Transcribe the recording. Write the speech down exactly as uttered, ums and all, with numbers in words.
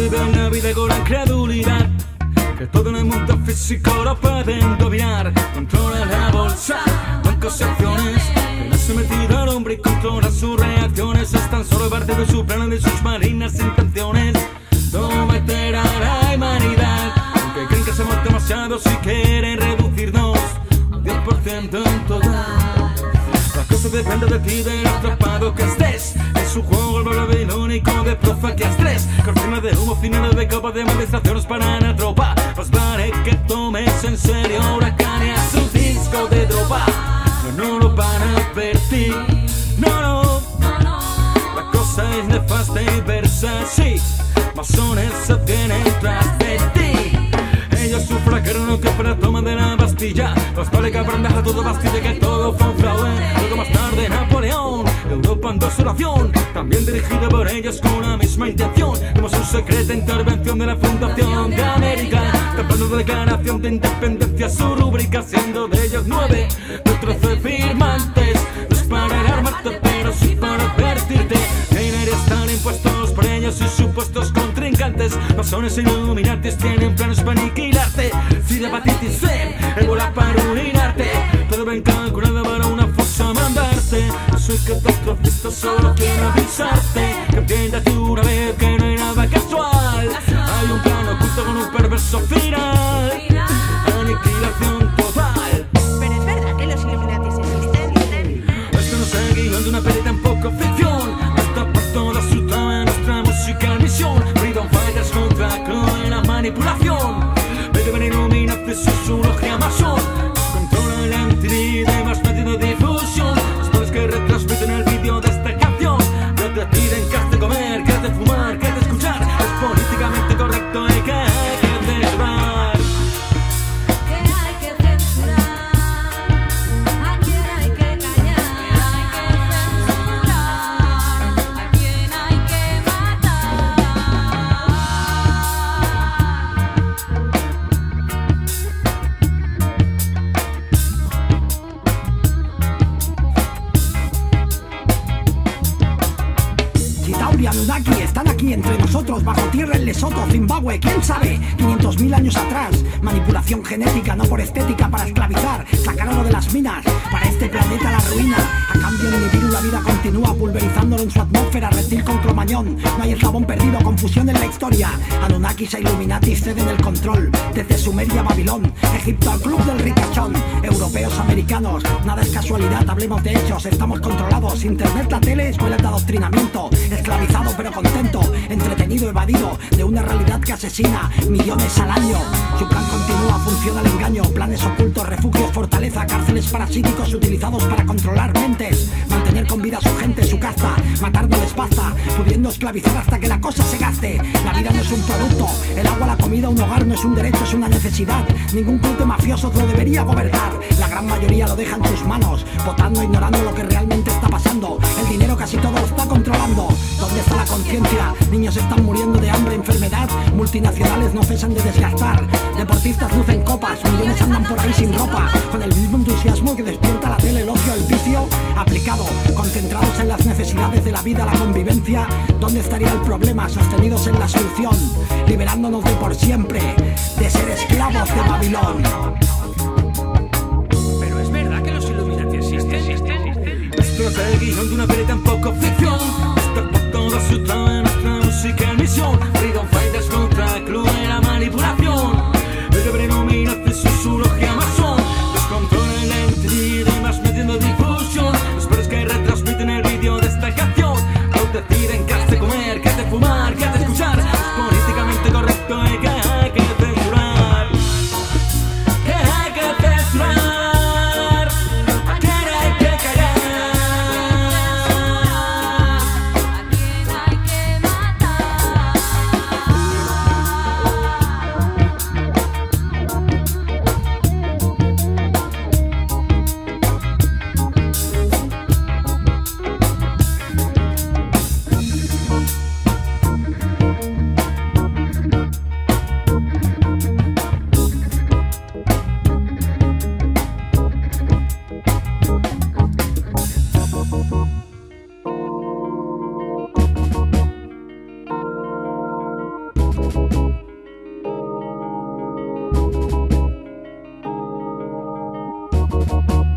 viven la vida con la incredulidad, que todo en el mundo físico lo pueden dominar. Controla la bolsa, bancos y acciones, que la sometida al hombre y controla sus reacciones. Es tan solo parte de su plan y de sus malignas intenciones. Someter a la humanidad, aunque creen que somos demasiados y quieren reducirnos un diez por ciento en total. La cosa depende de ti, del atrapado que estés. Es un juego el babilónico de profa que estrés. Cortina de humo, finales de copa de administraciones para la tropa. Pues vale que tomes en serio Huracán y a su disco de droga. No, no lo van a advertir, no, no. La cosa es nefasta y versa, sí. Masones se tienen tras de ti. Ellos sufragaron que para la toma de la Bastilla. Los vale que aprendas a todo Bastilla que todo fue un fraude. Luego más tarde Napoleón, Europa en desolación, también dirigida por ellos con la misma intención. Como su secreta intervención de la Fundación de América, tapando de declaración de independencia su rúbrica, siendo de ellos nueve de trece firmantes. No es para alarmarte, pero sí para advertirte que aire están impuestos por ellos y supuestos contrincantes. Masones e iluminatis tienen planes para aniquilarte. Si de hepatitis C, ébola para arruinarte, todo ven calculado para una fosa mandarte. No soy catastrofista, solo quiero avisarte que entiendas de una vez que no hay nada casual. Hay un plan oculto con un perverso final, aniquilación total. Pero es verdad que los Illuminatis existen. Esto no es el guión de una peli, tampoco ficción. Está por toda su trama nuestra música en misión. Freedom Fighters contra Chloe, la manipulación. Pero ven Illuminatis, sociología masón. Controla la entidad y más medios de difusión. Los que retransmiten el vídeo de esta canción. No te piden que has de comer, que has de fumar, que has de escuchar. Es políticamente correcto y que hay que censurar. Que hay que censurar, a quien hay que callar, hay que censurar, a quien hay que matar. Chitauri, Anunnaki están aquí entre nosotros, bajo tierra en Lesoto, Zimbabue, quién sabe, quinientos mil años atrás. Manipulación genética, no por estética, para esclavizar. Sacaron de las minas, para este planeta la ruina. A cambio de inhibir la vida continúa, pulverizándolo en su atmósfera, reptil con cromañón. No hay eslabón perdido, confusión en la historia. Anunnakis e Illuminatis ceden el control, desde Sumeria a Babilón, Egipto al club del ricachón. Europeos, americanos, nada es casualidad, hablemos de hechos, estamos controlados. Internet, la tele, escuelas de adoctrinamiento. Esclavizado pero contento, entretenido, evadido de una realidad que asesina millones al año. Su plan continúa, funciona el engaño, planes ocultos, refugios, fortaleza, cárceles parasíticos utilizados para controlar mentes, mantener con vida a su gente, su casta, matar no les basta, pudiendo esclavizar hasta que la cosa se gaste. La vida no es un producto, el agua, la comida, un hogar no es un derecho, es una necesidad. Ningún club de mafiosos lo debería gobernar, la gran mayoría lo deja en tus manos, votando, ignorando lo que realmente está pasando. El dinero casi todo lo está controlando. ¿Dónde está la conciencia? Niños están muriendo de hambre, enfermedad, multinacionales no cesan de desgastar, deportistas lucen copas, millones andan por ahí sin ropa, con el mismo entusiasmo que despierta la tele, el ocio, el vicio aplicado, concentrados en las necesidades de la vida, la convivencia. ¿Dónde estaría el problema? Sostenidos en la solución, liberándonos de por siempre de ser esclavos de Babilón. Pero es verdad que los Illuminati existen, existen. Esto no es el guión de una peli, tampoco ficción. Está por toda su trama nuestra música en misión. Freedom Fighters contra Chloe, la manipulación. El de Illuminatis, sociología masón. Descontrola la entidad y más medios de difusión. Los peores que retransmiten el vídeo de esta canción. No deciden qué has de comer, qué has de fumar, qué has de escuchar. Es políticamente correcto y que hay que censurar. Que hay que censurar, a quien hay que callar. Thank